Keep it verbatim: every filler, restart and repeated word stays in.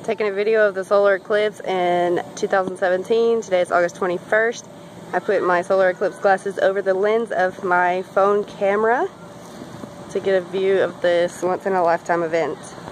Taking a video of the solar eclipse in two thousand seventeen. Today is August twenty-first. I put my solar eclipse glasses over the lens of my phone camera to get a view of this once in a lifetime event.